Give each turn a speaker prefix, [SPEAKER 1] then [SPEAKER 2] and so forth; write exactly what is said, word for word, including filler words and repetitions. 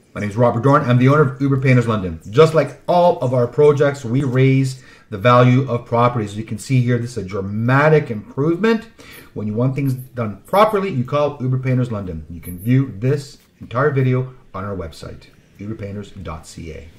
[SPEAKER 1] My name is Robert Dorn. I'm the owner of UBERPAINTERS London. Just like all of our projects, we raise the value of properties. As you can see here, this is a dramatic improvement. When you want things done properly, you call UBERPAINTERS London. You can view this entire video on our website, uber painters dot c a.